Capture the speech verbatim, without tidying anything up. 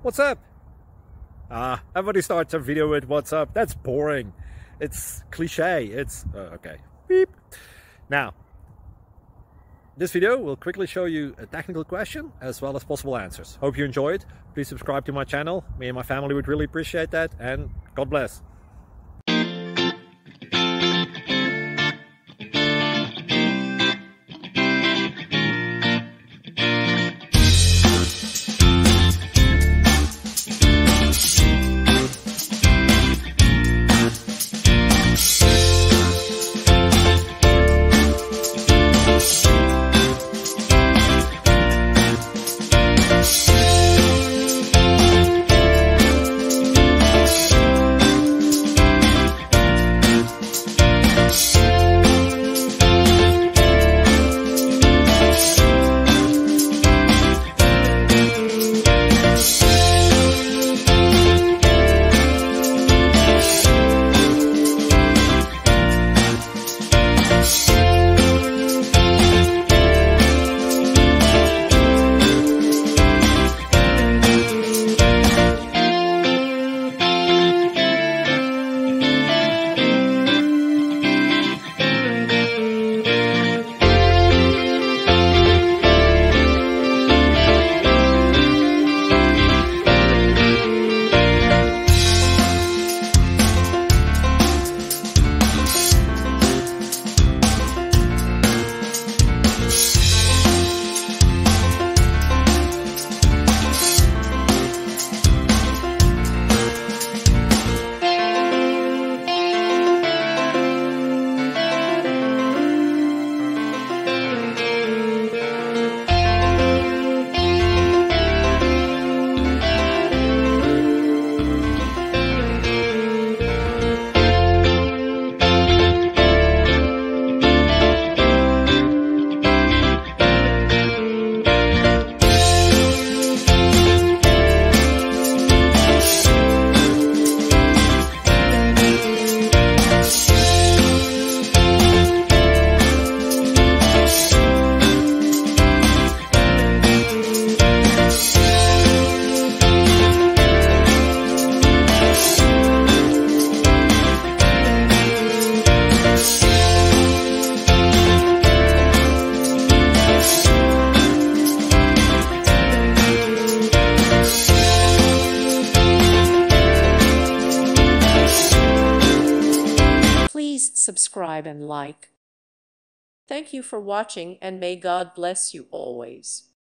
What's up? Ah, everybody starts a video with what's up. That's boring. It's cliche. It's uh, okay. Beep. Now, this video will quickly show you a technical question as well as possible answers. Hope you enjoyed. Please subscribe to my channel. Me and my family would really appreciate that, and God bless. Please subscribe and like. Thank you for watching, and may God bless you always.